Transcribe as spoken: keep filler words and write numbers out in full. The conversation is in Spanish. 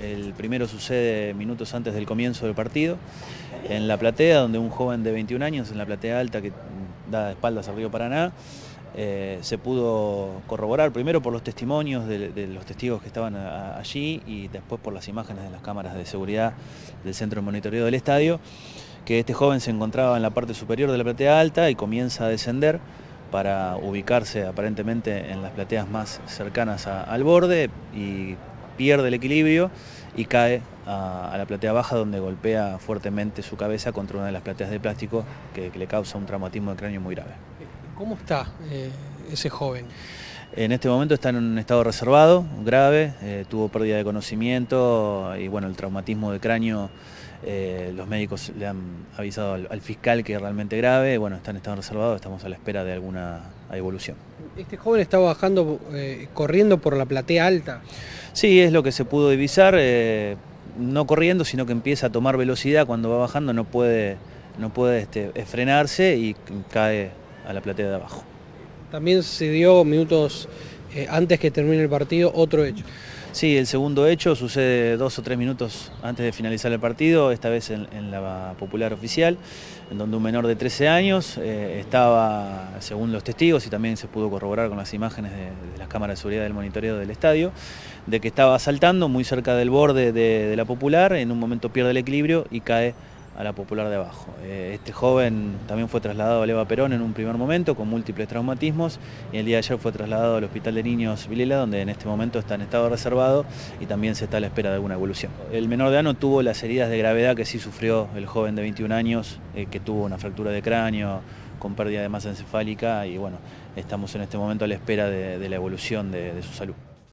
El primero sucede minutos antes del comienzo del partido, en la platea, donde un joven de veintiún años, en la platea alta que da espaldas al río Paraná, eh, se pudo corroborar primero por los testimonios de, de los testigos que estaban a, allí y después por las imágenes de las cámaras de seguridad del centro de monitoreo del estadio, que este joven se encontraba en la parte superior de la platea alta y comienza a descender para ubicarse aparentemente en las plateas más cercanas a, al borde, y pierde el equilibrio y cae a, a la platea baja, donde golpea fuertemente su cabeza contra una de las plateas de plástico que, que le causa un traumatismo de cráneo muy grave. ¿Cómo está eh, ese joven? En este momento está en un estado reservado, grave, eh, tuvo pérdida de conocimiento y bueno, el traumatismo de cráneo, eh, los médicos le han avisado al, al fiscal que es realmente grave, bueno, está en estado reservado, estamos a la espera de alguna evolución. ¿Este joven está bajando, eh, corriendo por la platea alta? Sí, es lo que se pudo divisar, eh, no corriendo, sino que empieza a tomar velocidad cuando va bajando, no puede, no puede este, frenarse y cae a la platea de abajo. También se dio minutos eh, antes que termine el partido otro hecho. Sí, el segundo hecho sucede dos o tres minutos antes de finalizar el partido, esta vez en, en la popular oficial, en donde un menor de trece años eh, estaba, según los testigos, y también se pudo corroborar con las imágenes de, de las cámaras de seguridad del monitoreo del estadio, de que estaba saltando muy cerca del borde de, de la popular, en un momento pierde el equilibrio y cae a la popular de abajo. Este joven también fue trasladado a Eva Perón en un primer momento con múltiples traumatismos, y el día de ayer fue trasladado al Hospital de Niños Vilela, donde en este momento está en estado reservado y también se está a la espera de alguna evolución. El menor de edad no tuvo las heridas de gravedad que sí sufrió el joven de veintiún años, eh, que tuvo una fractura de cráneo con pérdida de masa encefálica, y bueno, estamos en este momento a la espera de, de la evolución de, de su salud.